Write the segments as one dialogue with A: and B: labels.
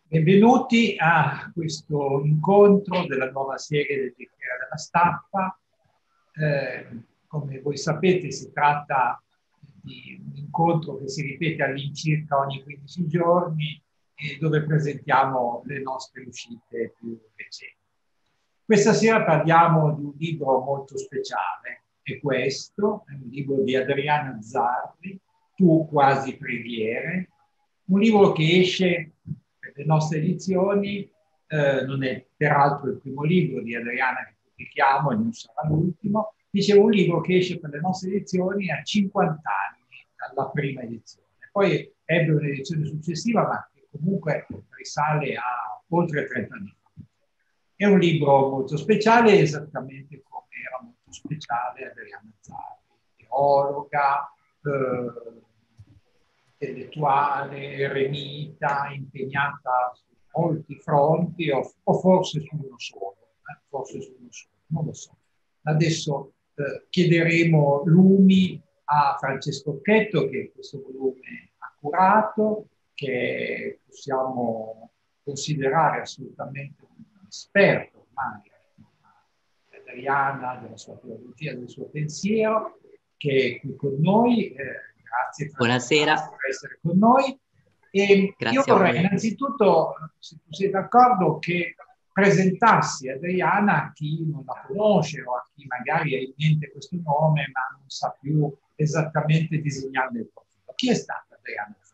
A: Benvenuti a questo incontro della nuova serie del Bicchiere della Stampa. Come voi sapete, si tratta di un incontro che si ripete all'incirca ogni 15 giorni e dove presentiamo le nostre uscite più recenti. Questa sera parliamo di un libro molto speciale, è questo, è un libro di Adriana Zarri, Tu quasi preghiere, un libro che esce per le nostre edizioni, non è peraltro il primo libro di Adriana che pubblichiamo e non sarà l'ultimo, dicevo un libro che esce per le nostre edizioni a 50 anni dalla prima edizione. Poi ebbe un'edizione successiva, ma che comunque risale a oltre 30 anni fa. È un libro molto speciale, esattamente come era molto speciale Adriana Zarri, teologa, intellettuale, eremita, impegnata su molti fronti o forse su uno solo, non lo so. Adesso chiederemo lumi a Francesco Occhetto, che questo volume ha curato, che possiamo considerare assolutamente un esperto ormai di Adriana, della sua teologia, del suo pensiero, che è qui con noi. Grazie
B: Buonasera.
A: per essere con noi. E io vorrei innanzitutto, se tu sei d'accordo, che presentassi Adriana a chi non la conosce o a chi magari ha in mente questo nome ma non sa più esattamente disegnarne il profilo. Chi è stata Adriana Zarri?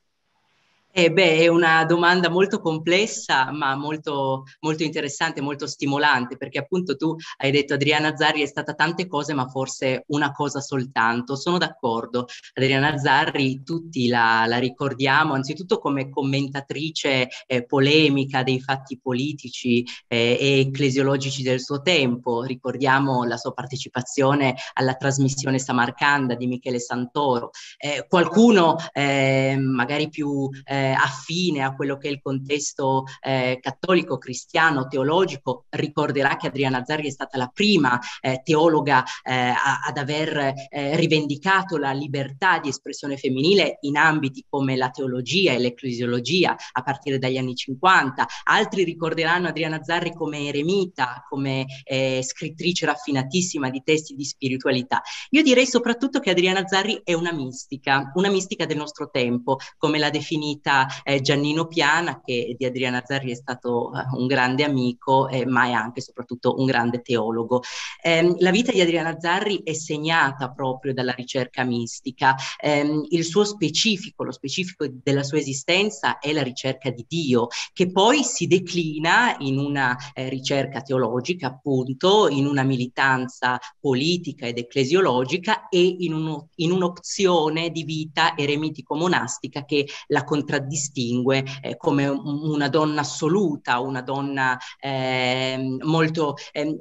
B: È una domanda molto complessa, ma molto, molto interessante, molto stimolante, perché appunto tu hai detto Adriana Zarri è stata tante cose, ma forse una cosa soltanto. Sono d'accordo. Adriana Zarri tutti la ricordiamo anzitutto come commentatrice polemica dei fatti politici e ecclesiologici del suo tempo. Ricordiamo la sua partecipazione alla trasmissione Samarcanda di Michele Santoro. Qualcuno magari più affine a quello che è il contesto cattolico, cristiano, teologico, ricorderà che Adriana Zarri è stata la prima teologa ad aver rivendicato la libertà di espressione femminile in ambiti come la teologia e l'ecclesiologia a partire dagli anni 50. Altri ricorderanno Adriana Zarri come eremita, come scrittrice raffinatissima di testi di spiritualità. Io direi soprattutto che Adriana Zarri è una mistica del nostro tempo, come l'ha definita Giannino Piana, che di Adriana Zarri è stato un grande amico, ma è anche soprattutto un grande teologo. La vita di Adriana Zarri è segnata proprio dalla ricerca mistica. Il suo specifico, lo specifico della sua esistenza è la ricerca di Dio, che poi si declina in una ricerca teologica, appunto, in una militanza politica ed ecclesiologica e in un'opzione di vita eremitico-monastica che la contraddistingue come una donna assoluta, una donna molto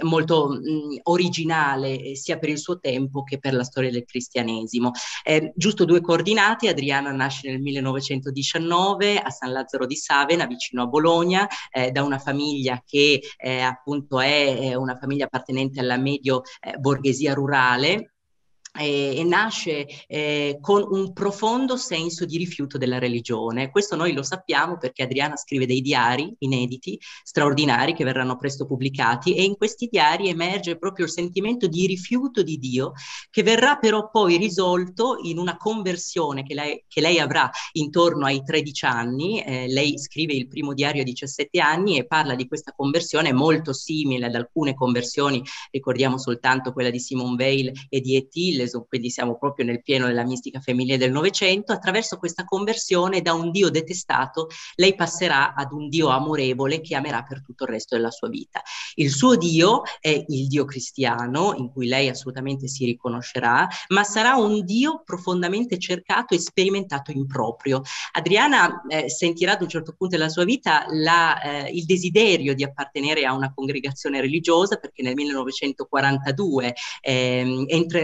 B: originale sia per il suo tempo che per la storia del cristianesimo. Giusto due coordinate: Adriana nasce nel 1919 a San Lazzaro di Savena, vicino a Bologna, da una famiglia che appunto è una famiglia appartenente alla medio borghesia rurale. E nasce con un profondo senso di rifiuto della religione. Questo noi lo sappiamo perché Adriana scrive dei diari inediti, straordinari, che verranno presto pubblicati, e in questi diari emerge proprio il sentimento di rifiuto di Dio, che verrà però poi risolto in una conversione che lei avrà intorno ai 13 anni. Lei scrive il primo diario a 17 anni e parla di questa conversione molto simile ad alcune conversioni, ricordiamo soltanto quella di Simone Weil e di E.T., quindi siamo proprio nel pieno della mistica femminile del Novecento. Attraverso questa conversione da un Dio detestato lei passerà ad un Dio amorevole che amerà per tutto il resto della sua vita. Il suo Dio è il Dio cristiano, in cui lei assolutamente si riconoscerà, ma sarà un Dio profondamente cercato e sperimentato in proprio. Adriana sentirà ad un certo punto della sua vita il desiderio di appartenere a una congregazione religiosa, perché nel 1942 entrerà in un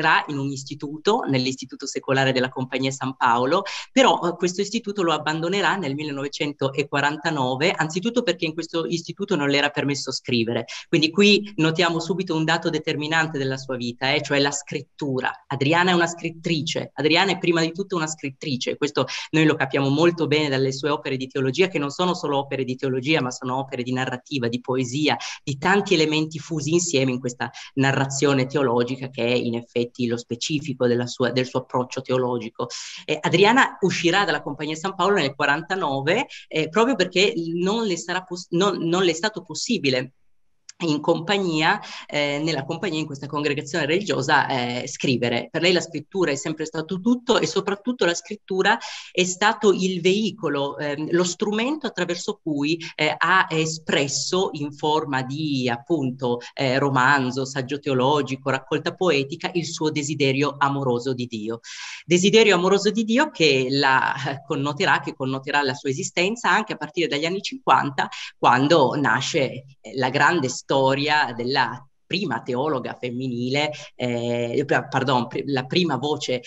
B: un istituto, nell'Istituto Secolare della Compagnia San Paolo, però questo istituto lo abbandonerà nel 1949, anzitutto perché in questo istituto non le era permesso scrivere. Quindi qui notiamo subito un dato determinante della sua vita, cioè la scrittura. Adriana è una scrittrice, Adriana è prima di tutto una scrittrice, questo noi lo capiamo molto bene dalle sue opere di teologia, che non sono solo opere di teologia, ma sono opere di narrativa, di poesia, di tanti elementi fusi insieme in questa narrazione teologica che è in effetti lo specifico del suo approccio teologico. Adriana uscirà dalla Compagnia San Paolo nel 49 proprio perché non le è stato possibile in compagnia, nella compagnia, in questa congregazione religiosa, scrivere. Per lei la scrittura è sempre stato tutto, e soprattutto la scrittura è stato il veicolo, lo strumento attraverso cui ha espresso in forma di appunto romanzo, saggio teologico, raccolta poetica il suo desiderio amoroso di Dio. Desiderio amoroso di Dio che connoterà la sua esistenza anche a partire dagli anni 50, quando nasce la grande storia della prima teologa femminile, la prima voce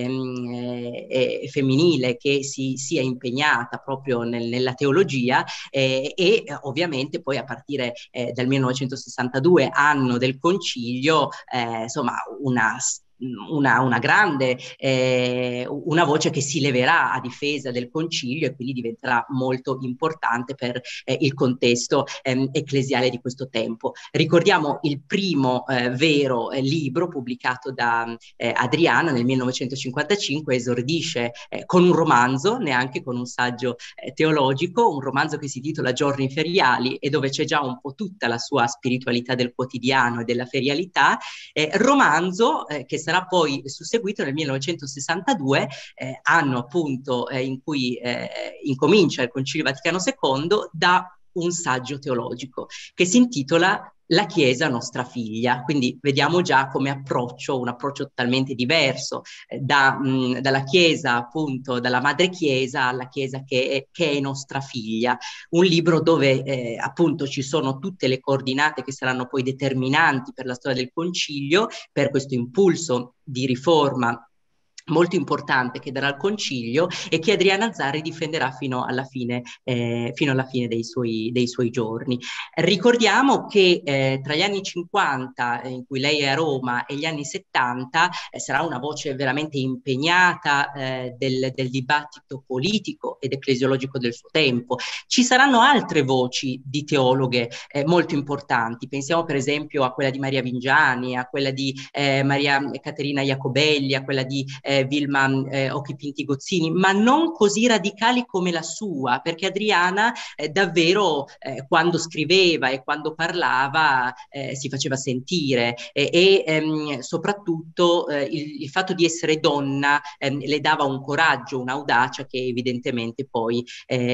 B: femminile che si sia impegnata proprio nella teologia, e ovviamente poi a partire dal 1962, anno del concilio, insomma una grande, una voce che si leverà a difesa del concilio e quindi diventerà molto importante per il contesto ecclesiale di questo tempo. Ricordiamo il primo vero libro pubblicato da Adriana nel 1955, esordisce con un romanzo, neanche con un saggio teologico, un romanzo che si intitola Giorni feriali, e dove c'è già un po' tutta la sua spiritualità del quotidiano e della ferialità, romanzo che sarà poi susseguito nel 1962, anno appunto in cui incomincia il Concilio Vaticano II, da un saggio teologico che si intitola La Chiesa nostra figlia. Quindi vediamo già come un approccio totalmente diverso dalla Chiesa, appunto, dalla madre Chiesa alla Chiesa che è nostra figlia. Un libro dove appunto ci sono tutte le coordinate che saranno poi determinanti per la storia del Concilio, per questo impulso di riforma molto importante che darà il Concilio, e che Adriana Zarri difenderà fino alla fine dei suoi giorni. Ricordiamo che tra gli anni 50, in cui lei è a Roma, e gli anni 70 sarà una voce veramente impegnata del dibattito politico ed ecclesiologico del suo tempo. Ci saranno altre voci di teologhe molto importanti. Pensiamo per esempio a quella di Maria Vingiani, a quella di Maria Caterina Iacobelli, a quella di Vilma Occhi Pinti Gozzini, ma non così radicali come la sua, perché Adriana davvero quando scriveva e quando parlava si faceva sentire, soprattutto il fatto di essere donna le dava un coraggio, un'audacia che evidentemente poi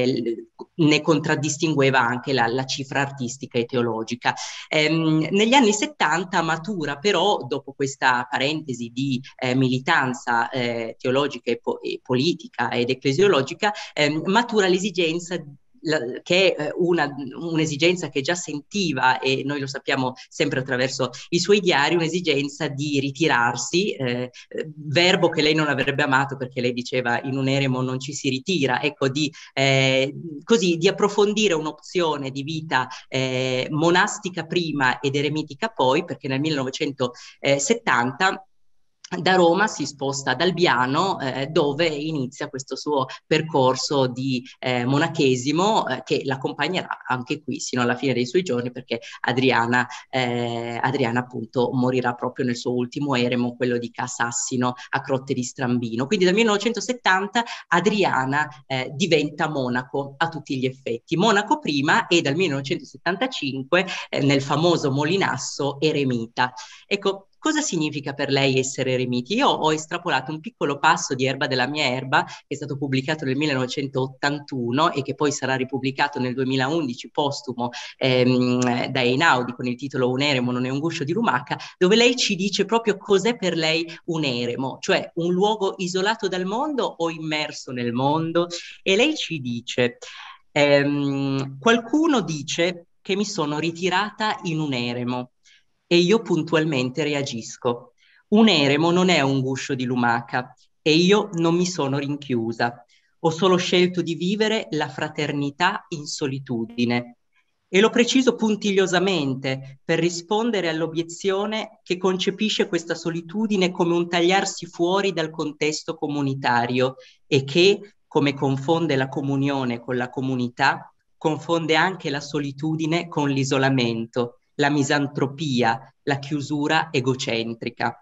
B: ne contraddistingueva anche la cifra artistica e teologica. Negli anni 70 matura però, dopo questa parentesi di militanza teologica e politica ed ecclesiologica, matura l'esigenza che è un'esigenza che già sentiva, e noi lo sappiamo sempre attraverso i suoi diari, un'esigenza di ritirarsi, verbo che lei non avrebbe amato, perché lei diceva in un eremo non ci si ritira, ecco, così di approfondire un'opzione di vita monastica prima ed eremitica poi, perché nel 1970 da Roma si sposta ad Albiano, dove inizia questo suo percorso di monachesimo, che l'accompagnerà anche qui sino alla fine dei suoi giorni, perché Adriana appunto morirà proprio nel suo ultimo eremo, quello di Ca Sassino a Crotte di Strambino. Quindi dal 1970 Adriana diventa monaco a tutti gli effetti. Monaco prima, e dal 1975 nel famoso Molinasso eremita. Ecco, cosa significa per lei essere eremiti? Io ho estrapolato un piccolo passo di Erba della mia erba, che è stato pubblicato nel 1981 e che poi sarà ripubblicato nel 2011 postumo da Einaudi con il titolo Un eremo non è un guscio di lumaca, dove lei ci dice proprio cos'è per lei un eremo, cioè un luogo isolato dal mondo o immerso nel mondo. E lei ci dice: qualcuno dice che mi sono ritirata in un eremo, e io puntualmente reagisco. Un eremo non è un guscio di lumaca e io non mi sono rinchiusa. Ho solo scelto di vivere la fraternità in solitudine. E lo preciso puntigliosamente per rispondere all'obiezione che concepisce questa solitudine come un tagliarsi fuori dal contesto comunitario e che, come confonde la comunione con la comunità, confonde anche la solitudine con l'isolamento, la misantropia, la chiusura egocentrica.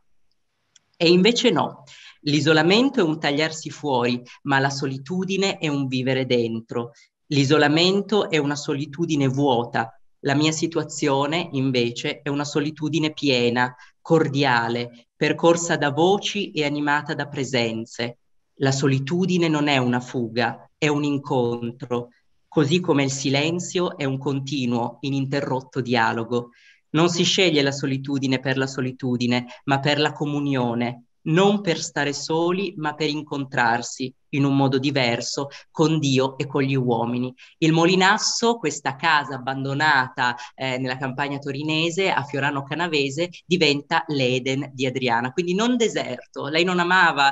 B: E invece no, l'isolamento è un tagliarsi fuori, ma la solitudine è un vivere dentro. L'isolamento è una solitudine vuota, la mia situazione invece è una solitudine piena, cordiale, percorsa da voci e animata da presenze. La solitudine non è una fuga, è un incontro, così come il silenzio è un continuo, ininterrotto dialogo. Non si sceglie la solitudine per la solitudine, ma per la comunione, non per stare soli, ma per incontrarsi in un modo diverso con Dio e con gli uomini. Il Molinasso, questa casa abbandonata nella campagna torinese a Fiorano Canavese, diventa l'Eden di Adriana, quindi non deserto. Lei non amava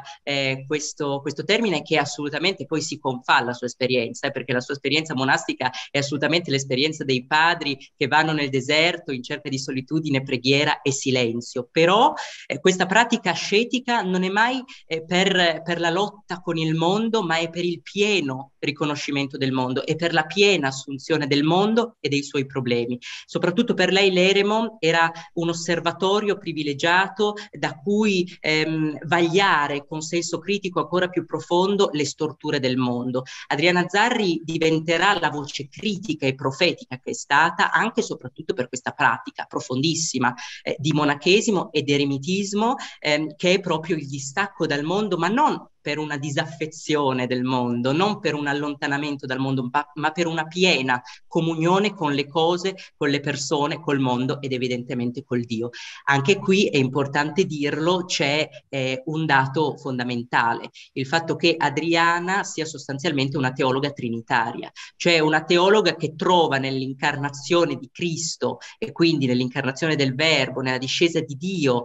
B: questo termine che assolutamente poi si confà alla sua esperienza, perché la sua esperienza monastica è assolutamente l'esperienza dei padri che vanno nel deserto in cerca di solitudine, preghiera e silenzio. Però questa pratica ascetica non è mai per la lotta con il mondo, ma è per il pieno riconoscimento del mondo e per la piena assunzione del mondo e dei suoi problemi. Soprattutto per lei l'eremo era un osservatorio privilegiato da cui vagliare con senso critico ancora più profondo le storture del mondo. Adriana Zarri diventerà la voce critica e profetica che è stata anche e soprattutto per questa pratica profondissima di monachesimo ed eremitismo, che è proprio il distacco dal mondo, ma non per una disaffezione del mondo, non per un allontanamento dal mondo, ma per una piena comunione con le cose, con le persone, col mondo ed evidentemente col Dio. Anche qui è importante dirlo, c'è un dato fondamentale, il fatto che Adriana sia sostanzialmente una teologa trinitaria, cioè una teologa che trova nell'incarnazione di Cristo e quindi nell'incarnazione del Verbo, nella discesa di Dio,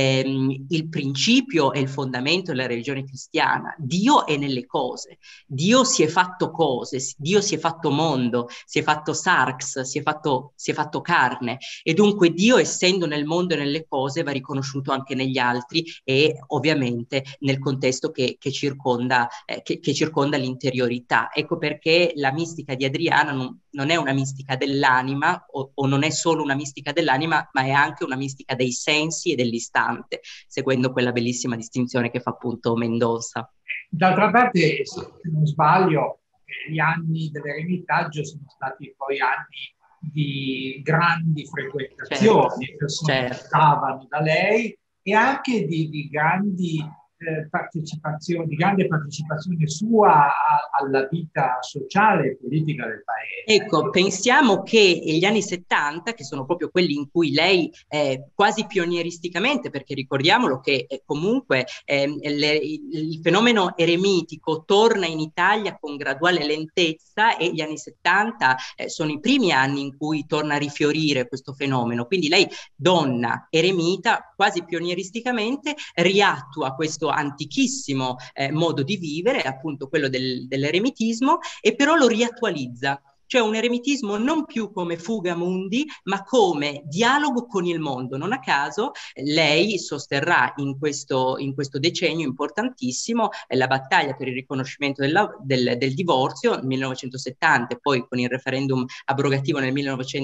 B: il principio e il fondamento della religione cristiana. Dio è nelle cose, Dio si è fatto cose, Dio si è fatto mondo, si è fatto sarx, si è fatto carne e dunque Dio, essendo nel mondo e nelle cose, va riconosciuto anche negli altri e ovviamente nel contesto che circonda l'interiorità. Ecco perché la mistica di Adriana non è una mistica dell'anima o non è solo una mistica dell'anima, ma è anche una mistica dei sensi e dell'istante, seguendo quella bellissima distinzione che fa appunto Mendoza.
A: D'altra parte, se non sbaglio, gli anni dell'eremitaggio sono stati poi anni di grandi frequentazioni,
B: Certo,
A: persone che
B: certo.
A: stavano da lei e anche di grandi partecipazioni, di grande partecipazione sua alla vita sociale e politica del paese.
B: Ecco, pensiamo che gli anni 70, che sono proprio quelli in cui lei quasi pionieristicamente, perché ricordiamolo che comunque il fenomeno eremitico torna in Italia con graduale lentezza e gli anni 70 sono i primi anni in cui torna a rifiorire questo fenomeno. Quindi lei, donna eremita, quasi pionieristicamente riattua questo antichissimo modo di vivere, appunto quello dell'eremitismo, e però lo riattualizza. Cioè un eremitismo non più come fuga mundi, ma come dialogo con il mondo. Non a caso lei sosterrà in questo decennio importantissimo la battaglia per il riconoscimento del divorzio nel 1970 e poi con il referendum abrogativo nel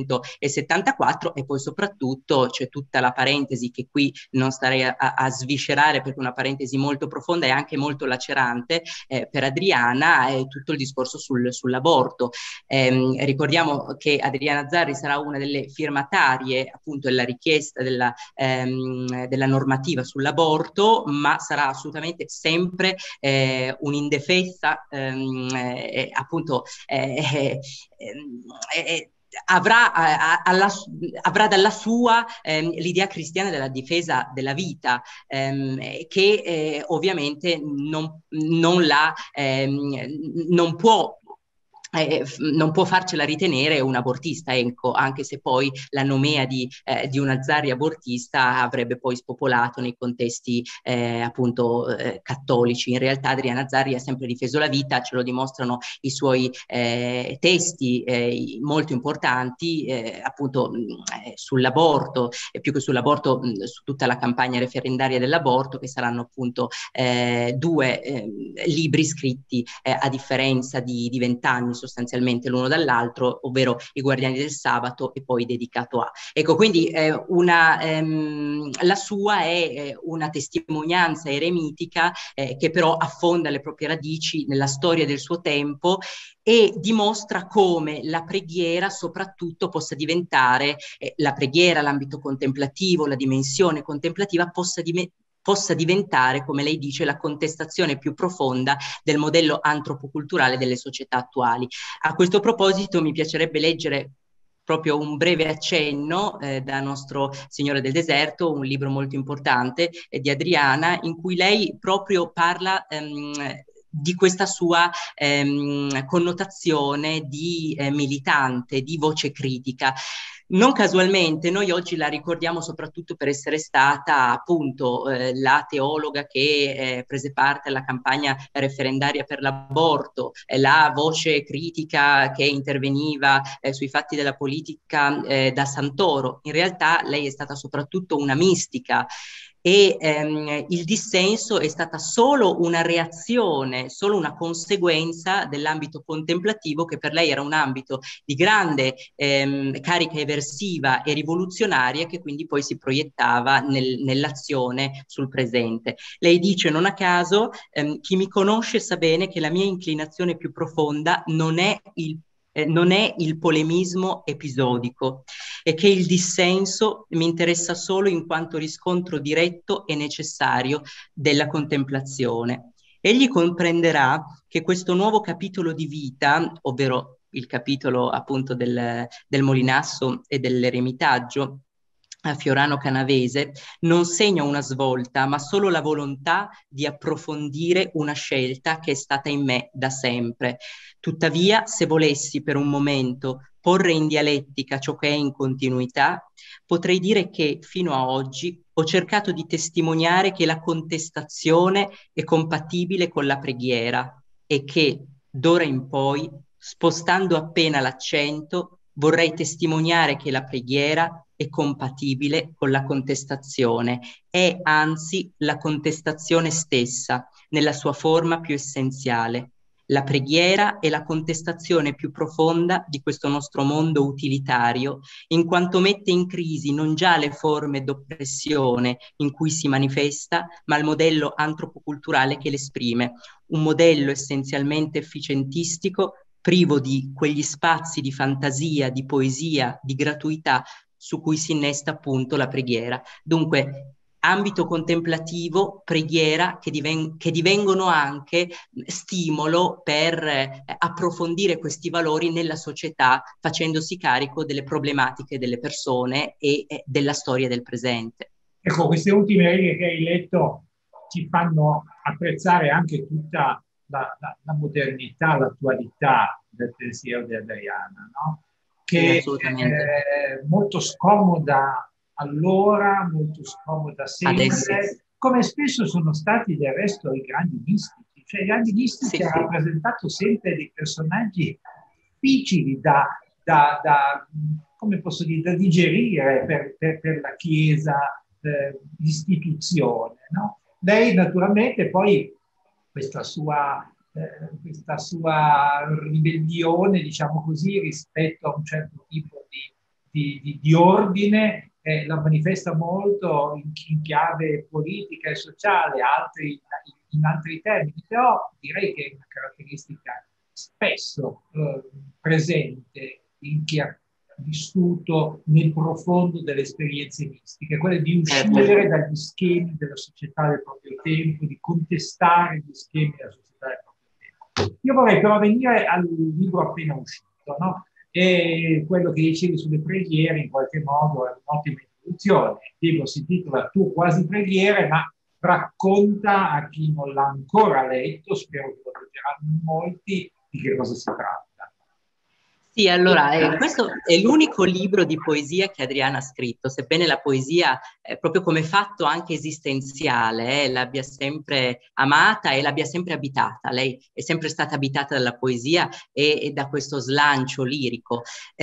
B: 1974 e poi soprattutto c'è tutta la parentesi che qui non starei a sviscerare perché è una parentesi molto profonda e anche molto lacerante per Adriana, è tutto il discorso sull'aborto. Ricordiamo che Adriana Zarri sarà una delle firmatarie appunto della richiesta della normativa sull'aborto, ma sarà assolutamente sempre un'indefessa appunto avrà dalla sua l'idea cristiana della difesa della vita, che ovviamente non può non può farcela ritenere un abortista, ecco, anche se poi la nomea di una Zari abortista avrebbe poi spopolato nei contesti appunto cattolici. In realtà Adriana Zari ha sempre difeso la vita, ce lo dimostrano i suoi testi molto importanti appunto sull'aborto, e più che sull'aborto, su tutta la campagna referendaria dell'aborto, che saranno appunto due libri scritti a differenza di 20 anni sostanzialmente l'uno dall'altro, ovvero I Guardiani del Sabato e poi dedicato a. Ecco, quindi la sua è una testimonianza eremitica che però affonda le proprie radici nella storia del suo tempo e dimostra come la preghiera soprattutto possa diventare, la preghiera, l'ambito contemplativo, la dimensione contemplativa possa diventare, come lei dice, la contestazione più profonda del modello antropoculturale delle società attuali. A questo proposito mi piacerebbe leggere proprio un breve accenno da Nostro Signore del Deserto, un libro molto importante di Adriana, in cui lei proprio parla di questa sua connotazione di militante, di voce critica. Non casualmente noi oggi la ricordiamo soprattutto per essere stata appunto la teologa che prese parte alla campagna referendaria per l'aborto, la voce critica che interveniva sui fatti della politica da Santoro. In realtà lei è stata soprattutto una mistica e il dissenso è stata solo una reazione, solo una conseguenza dell'ambito contemplativo, che per lei era un ambito di grande carica eversiva e rivoluzionaria, che quindi poi si proiettava nell'azione sul presente. Lei dice, non a caso, chi mi conosce sa bene che la mia inclinazione più profonda non è il polemismo episodico e che il dissenso mi interessa solo in quanto riscontro diretto e necessario della contemplazione. Egli comprenderà che questo nuovo capitolo di vita, ovvero il capitolo appunto del Molinasso e dell'eremitaggio a Fiorano Canavese, non segna una svolta, ma solo la volontà di approfondire una scelta che è stata in me da sempre. Tuttavia, se volessi per un momento porre in dialettica ciò che è in continuità, potrei dire che fino a oggi ho cercato di testimoniare che la contestazione è compatibile con la preghiera e che d'ora in poi, spostando appena l'accento, vorrei testimoniare che la preghiera è compatibile con la contestazione, è anzi la contestazione stessa nella sua forma più essenziale. La preghiera è la contestazione più profonda di questo nostro mondo utilitario, in quanto mette in crisi non già le forme d'oppressione in cui si manifesta, ma il modello antropoculturale che l'esprime, un modello essenzialmente efficientistico, privo di quegli spazi di fantasia, di poesia, di gratuità su cui si innesta appunto la preghiera. Dunque, ambito contemplativo, preghiera che divengono anche stimolo per approfondire questi valori nella società, facendosi carico delle problematiche delle persone e della storia del presente.
A: Ecco, queste ultime righe che hai letto ci fanno apprezzare anche tutta la modernità, l'attualità del pensiero di Adriana, no? Che è molto scomoda allora, molto scomoda sempre, come spesso sono stati del resto i grandi mistici. Cioè, i grandi mistici hanno rappresentato sempre dei personaggi difficili come posso dire, da digerire per la Chiesa, l'istituzione, no? Lei naturalmente poi questa sua ribellione, diciamo così, rispetto a un certo tipo di ordine, la manifesta molto in chiave politica e sociale, in altri termini, però direi che è una caratteristica spesso presente in chi ha vissuto nel profondo delle esperienze mistiche, quella di uscire dagli schemi della società del proprio tempo, di contestare gli schemi della società del proprio tempo. Io vorrei però venire al libro appena uscito, no? E quello che dicevi sulle preghiere in qualche modo è un'ottima introduzione. Il libro si intitola Tu quasi preghiere, ma racconta a chi non l'ha ancora letto, spero che lo leggeranno molti, di che cosa si tratta.
B: Sì, allora, questo è l'unico libro di poesia che Adriana ha scritto, sebbene la poesia, proprio come fatto anche esistenziale, l'abbia sempre amata e l'abbia sempre abitata. Lei è sempre stata abitata dalla poesia e da questo slancio lirico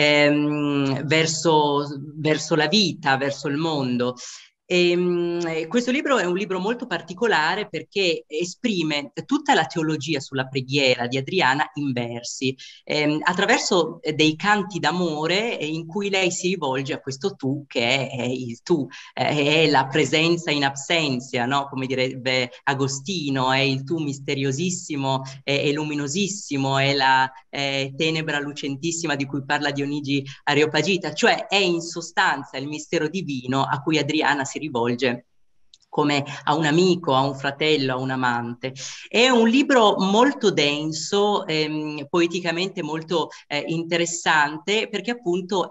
B: verso la vita, verso il mondo. Questo libro è un libro molto particolare perché esprime tutta la teologia sulla preghiera di Adriana in versi, attraverso dei canti d'amore in cui lei si rivolge a questo tu che è il tu, è la presenza in absenza, no? Come direbbe Agostino, è il tu misteriosissimo e luminosissimo, è la tenebra lucentissima di cui parla Dionigi Areopagita, cioè è in sostanza il mistero divino a cui Adriana si rivolge come a un amico, a un fratello, a un amante. È un libro molto denso, poeticamente molto interessante, perché appunto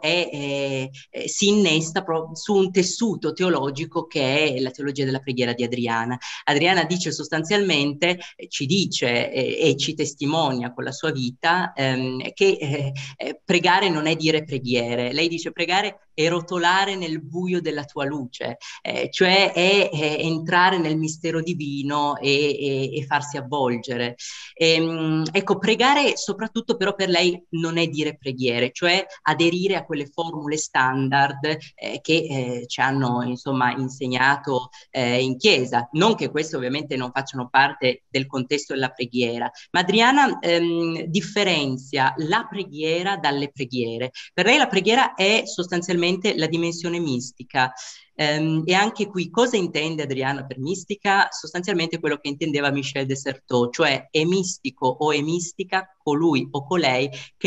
B: si innesta su un tessuto teologico che è la teologia della preghiera di Adriana. Adriana dice sostanzialmente, ci dice e ci testimonia con la sua vita che pregare non è dire preghiere. Lei dice pregare è rotolare nel buio della tua luce, cioè è entrare nel mistero divino e farsi avvolgere. Ecco, pregare soprattutto però per lei non è dire preghiere, cioè aderire a quelle formule standard che ci hanno insomma insegnato in chiesa. Non che queste ovviamente non facciano parte del contesto della preghiera, ma Adriana differenzia la preghiera dalle preghiere. Per lei la preghiera è sostanzialmente la dimensione mistica. E anche qui cosa intende Adriana per mistica? Sostanzialmente quello che intendeva Michel de Certeau, cioè è mistico o è mistica colui o colei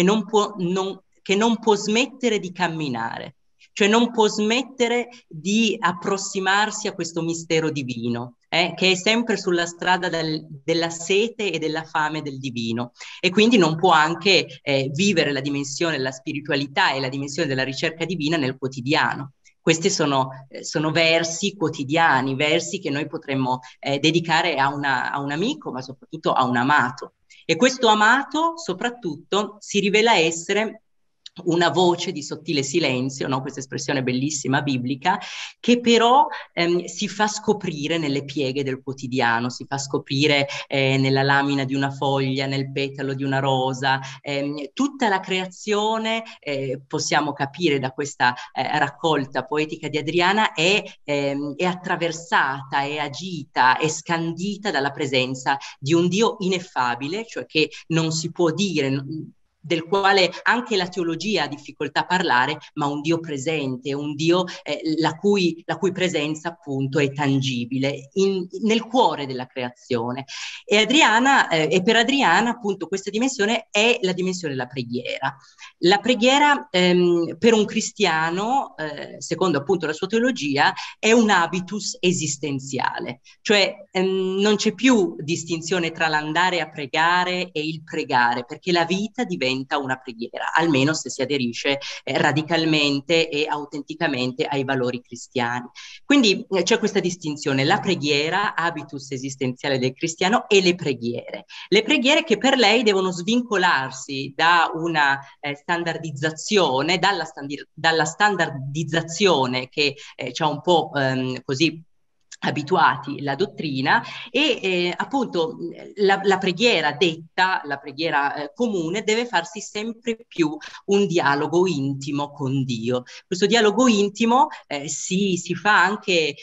B: che non può smettere di camminare, cioè non può smettere di approssimarsi a questo mistero divino, che è sempre sulla strada della sete e della fame del divino, e quindi non può anche vivere la dimensione della spiritualità e la dimensione della ricerca divina nel quotidiano. Questi sono versi quotidiani, versi che noi potremmo dedicare a un amico, ma soprattutto a un amato. E questo amato, soprattutto, si rivela essere una voce di sottile silenzio, no? Questa espressione bellissima biblica, che però si fa scoprire nelle pieghe del quotidiano, si fa scoprire nella lamina di una foglia, nel petalo di una rosa. Tutta la creazione, possiamo capire da questa raccolta poetica di Adriana, è attraversata, è agita, è scandita dalla presenza di un Dio ineffabile, cioè che non si può dire, del quale anche la teologia ha difficoltà a parlare, ma un Dio presente, un Dio la cui presenza appunto è tangibile nel cuore della creazione. E per Adriana appunto questa dimensione è la dimensione della preghiera. La preghiera per un cristiano, secondo appunto la sua teologia, è un habitus esistenziale, cioè non c'è più distinzione tra l'andare a pregare e il pregare, perché la vita diventa una preghiera, almeno se si aderisce radicalmente e autenticamente ai valori cristiani. Quindi c'è questa distinzione, la preghiera, habitus esistenziale del cristiano, e le preghiere che per lei devono svincolarsi da una standardizzazione, dalla standardizzazione che ci ha un po' così abituati la dottrina, e appunto la preghiera detta, la preghiera comune, deve farsi sempre più un dialogo intimo con Dio. Questo dialogo intimo si fa anche,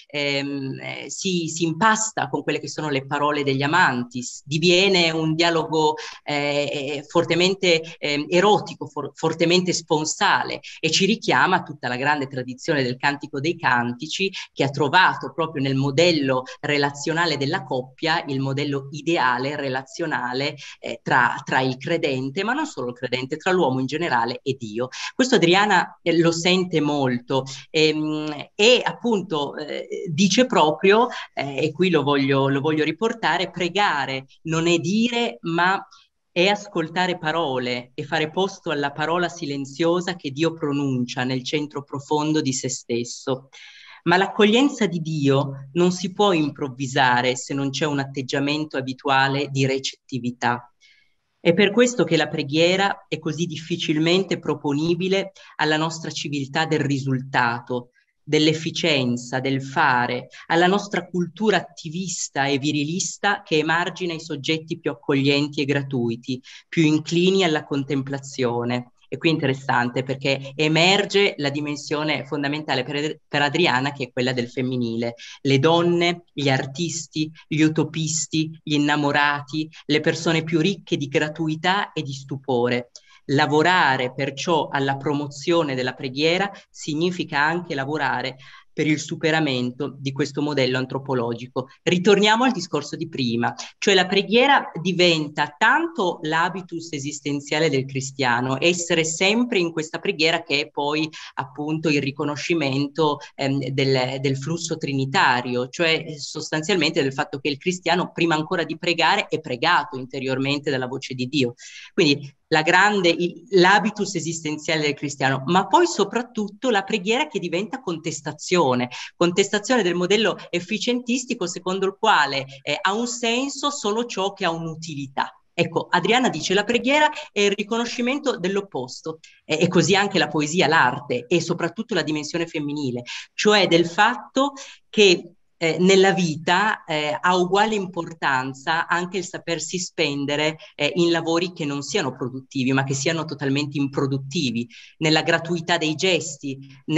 B: si impasta con quelle che sono le parole degli amanti, diviene un dialogo fortemente erotico, fortemente sponsale, e ci richiama a tutta la grande tradizione del Cantico dei Cantici, che ha trovato proprio nel modello relazionale della coppia il modello ideale relazionale tra il credente, ma non solo il credente, tra l'uomo in generale e Dio. Questo Adriana lo sente molto, e appunto dice proprio, e qui lo voglio riportare: pregare non è dire, ma è ascoltare parole e fare posto alla parola silenziosa che Dio pronuncia nel centro profondo di se stesso. Ma l'accoglienza di Dio non si può improvvisare se non c'è un atteggiamento abituale di recettività. È per questo che la preghiera è così difficilmente proponibile alla nostra civiltà del risultato, dell'efficienza, del fare, alla nostra cultura attivista e virilista che emargina i soggetti più accoglienti e gratuiti, più inclini alla contemplazione. E qui è interessante perché emerge la dimensione fondamentale per Adriana, che è quella del femminile. Le donne, gli artisti, gli utopisti, gli innamorati, le persone più ricche di gratuità e di stupore. Lavorare perciò alla promozione della preghiera significa anche lavorare per il superamento di questo modello antropologico. Ritorniamo al discorso di prima, cioè la preghiera diventa tanto l'habitus esistenziale del cristiano, essere sempre in questa preghiera, che è poi appunto il riconoscimento del flusso trinitario, cioè sostanzialmente del fatto che il cristiano, prima ancora di pregare, è pregato interiormente dalla voce di Dio. Quindi l'habitus esistenziale del cristiano, ma poi soprattutto la preghiera che diventa contestazione del modello efficientistico secondo il quale ha un senso solo ciò che ha un'utilità. Ecco, Adriana dice la preghiera è il riconoscimento dell'opposto, e così anche la poesia, l'arte e soprattutto la dimensione femminile, cioè del fatto che nella vita ha uguale importanza anche il sapersi spendere in lavori che non siano produttivi, ma che siano totalmente improduttivi, nella gratuità dei gesti,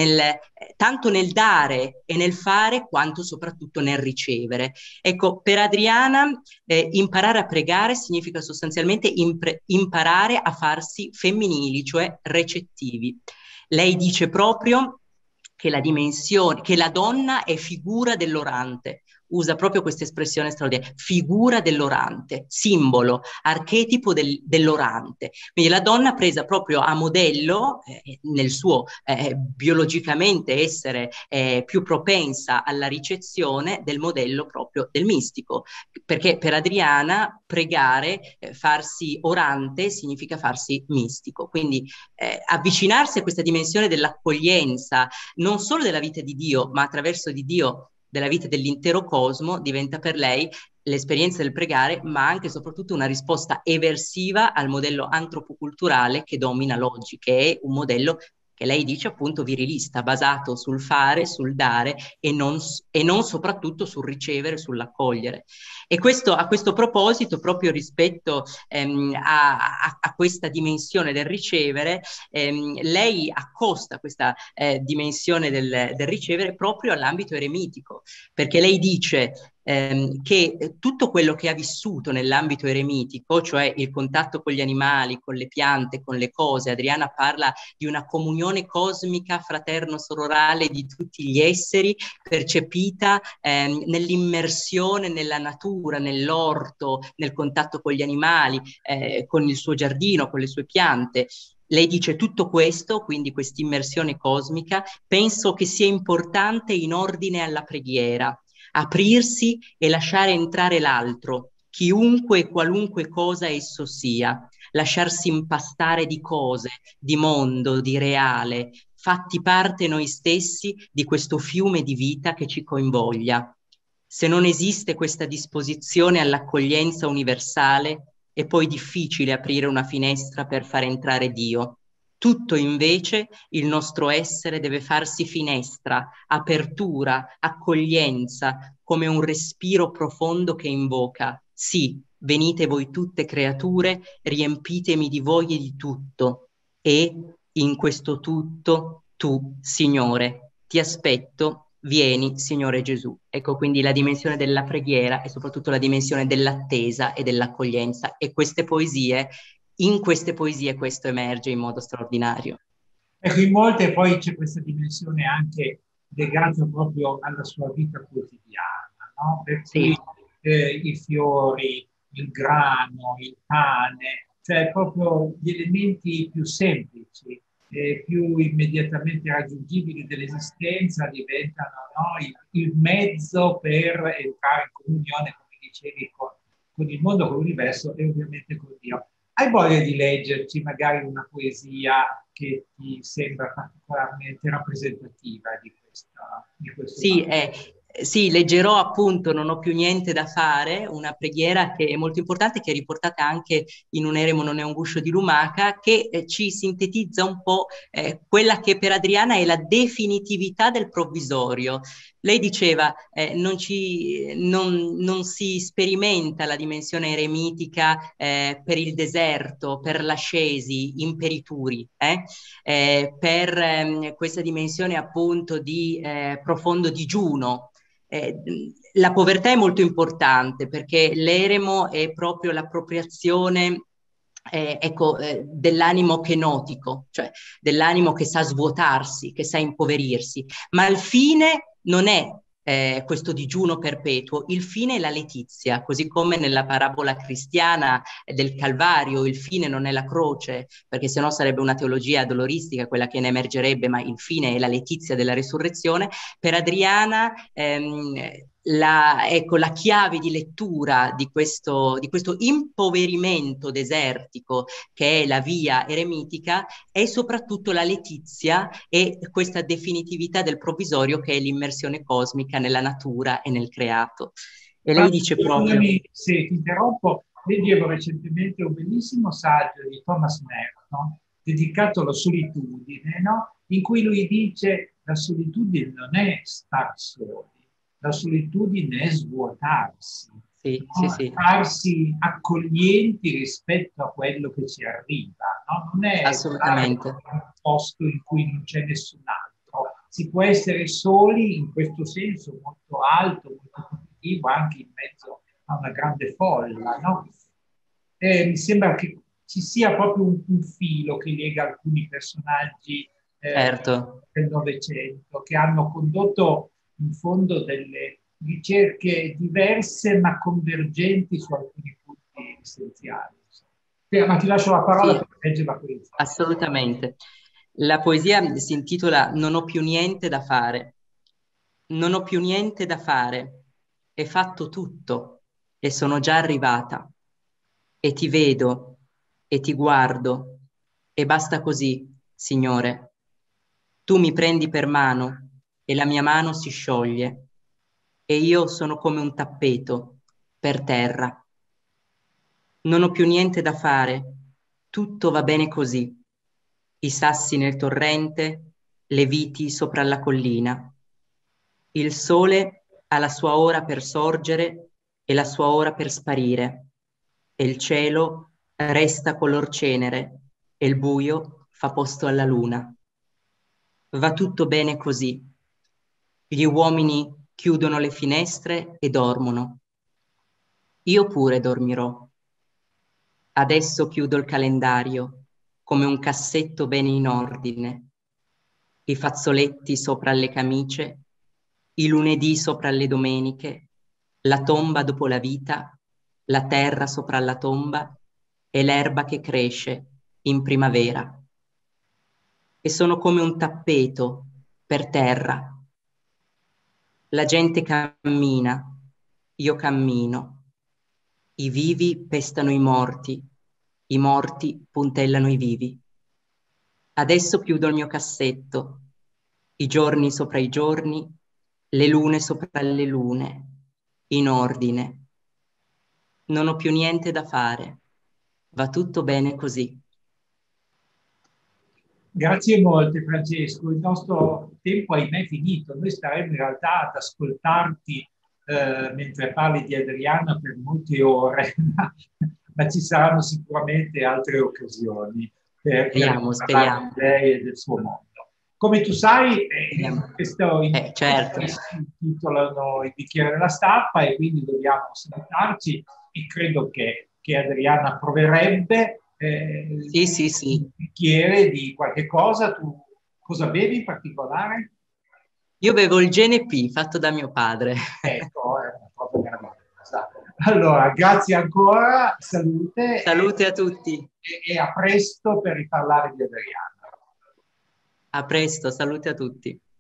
B: tanto nel dare e nel fare, quanto soprattutto nel ricevere. Ecco, per Adriana imparare a pregare significa sostanzialmente imparare a farsi femminili, cioè recettivi. Lei dice proprio che la dimensione, che la donna è figura dell'orante, usa proprio questa espressione straordinaria, figura dell'orante, simbolo, archetipo dell'orante. Quindi la donna presa proprio a modello, nel suo biologicamente essere più propensa alla ricezione del modello proprio del mistico, perché per Adriana pregare, farsi orante significa farsi mistico, quindi avvicinarsi a questa dimensione dell'accoglienza, non solo della vita di Dio, ma attraverso di Dio della vita dell'intero cosmo, diventa per lei l'esperienza del pregare, ma anche e soprattutto una risposta eversiva al modello antropoculturale che domina l'oggi, che è un modello che lei dice appunto virilista, basato sul fare, sul dare e non soprattutto sul ricevere, sull'accogliere. E questo, a questo proposito, proprio rispetto a questa dimensione del ricevere, lei accosta questa dimensione del ricevere proprio all'ambito eremitico, perché lei dice che tutto quello che ha vissuto nell'ambito eremitico, cioè il contatto con gli animali, con le piante, con le cose, Adriana parla di una comunione cosmica fraterno-sororale di tutti gli esseri, percepita nell'immersione nella natura, nell'orto, nel contatto con gli animali, con il suo giardino, con le sue piante. Lei dice tutto questo, quindi questa immersione cosmica, penso che sia importante in ordine alla preghiera, aprirsi e lasciare entrare l'altro, chiunque e qualunque cosa esso sia, lasciarsi impastare di cose, di mondo, di reale, fatti parte noi stessi di questo fiume di vita che ci coinvoglia. Se non esiste questa disposizione all'accoglienza universale, è poi difficile aprire una finestra per far entrare Dio. Tutto invece il nostro essere deve farsi finestra, apertura, accoglienza, come un respiro profondo che invoca: sì, venite voi tutte creature, riempitemi di voi e di tutto. E in questo tutto, tu, Signore, ti aspetto, vieni, Signore Gesù. Ecco quindi la dimensione della preghiera e soprattutto la dimensione dell'attesa e dell'accoglienza. E in queste poesie questo emerge in modo straordinario.
A: Ecco, in molte poi c'è questa dimensione anche legata proprio alla sua vita quotidiana, no? Per cui
B: Sì.
A: i fiori, il grano, il pane, cioè proprio gli elementi più semplici, più immediatamente raggiungibili dell'esistenza diventano, no, il mezzo per entrare in comunione, come dicevi, con il mondo, con l'universo e ovviamente con Dio. Hai voglia di leggerci magari una poesia che ti sembra particolarmente rappresentativa di questo
B: Sì,
A: fatto?
B: Sì, leggerò appunto Non ho più niente da fare, una preghiera che è molto importante, che è riportata anche in Un eremo non è un guscio di lumaca, che ci sintetizza un po' quella che per Adriana è la definitività del provvisorio. Lei diceva, non si sperimenta la dimensione eremitica per il deserto, per l'ascesi, imperituri, per questa dimensione appunto di profondo digiuno. La povertà è molto importante perché l'eremo è proprio l'appropriazione ecco, dell'animo kenotico, cioè dell'animo che sa svuotarsi, che sa impoverirsi, ma il fine non è questo digiuno perpetuo, il fine è la letizia, così come nella parabola cristiana del Calvario il fine non è la croce, perché sennò sarebbe una teologia doloristica quella che ne emergerebbe, ma il fine è la letizia della resurrezione. Per Adriana ecco, la chiave di lettura di questo impoverimento desertico che è la via eremitica è soprattutto la letizia e questa definitività del provvisorio che è l'immersione cosmica nella natura e nel creato. E lei dice proprio...
A: Scusami se ti interrompo, leggevo recentemente un bellissimo saggio di Thomas Merton dedicato alla solitudine, no? In cui lui dice la solitudine non è star soli, la solitudine è svuotarsi,
B: Sì,
A: no?
B: sì, sì.
A: Farsi accoglienti rispetto a quello che ci arriva, no? Non è stare in
B: Assolutamente.
A: un posto in cui non c'è nessun altro. Si può essere soli in questo senso molto alto, molto positivo, anche in mezzo a una grande folla, no? Mi sembra che ci sia proprio un filo che lega alcuni personaggi
B: Certo.
A: del Novecento che hanno condotto in fondo delle ricerche diverse ma convergenti su alcuni punti essenziali. Ma ti lascio la parola
B: Sì,
A: per leggere la poesia.
B: assolutamente. La poesia si intitola Non ho più niente da fare. Non ho più niente da fare. È fatto tutto e sono già arrivata. E ti vedo e ti guardo e basta così, Signore. Tu mi prendi per mano e la mia mano si scioglie e io sono come un tappeto per terra. Non ho più niente da fare, tutto va bene così. I sassi nel torrente, le viti sopra la collina. Il sole ha la sua ora per sorgere e la sua ora per sparire, e il cielo resta color cenere e il buio fa posto alla luna. Va tutto bene così. Gli uomini chiudono le finestre e dormono. Io pure dormirò. Adesso chiudo il calendario come un cassetto bene in ordine, i fazzoletti sopra le camicie, i lunedì sopra le domeniche, la tomba dopo la vita, la terra sopra la tomba e l'erba che cresce in primavera. E sono come un tappeto per terra. La gente cammina, io cammino. I vivi pestano i morti puntellano i vivi. Adesso chiudo il mio cassetto, i giorni sopra i giorni, le lune sopra le lune, in ordine. Non ho più niente da fare, va tutto bene così.
A: Grazie molte Francesco, il nostro tempo ahimè è finito, noi staremo in realtà ad ascoltarti mentre parli di Adriana per molte ore, ma ci saranno sicuramente altre occasioni per
B: Speriamo,
A: parlare
B: speriamo,
A: di lei e del suo mondo. Come tu sai,
B: speriamo.
A: questo
B: Certo,
A: si intitolano Il bicchiere della stampa e quindi dobbiamo salutarci e credo che Adriana approverebbe
B: sì, sì, sì.
A: un bicchiere di qualche cosa. Tu cosa bevi in particolare?
B: Io bevo il GNP fatto da mio padre.
A: Ecco, è proprio meravigliosa. Allora, grazie ancora, salute
B: Salute a tutti.
A: e a presto per riparlare di Adriana.
B: A presto, salute a tutti.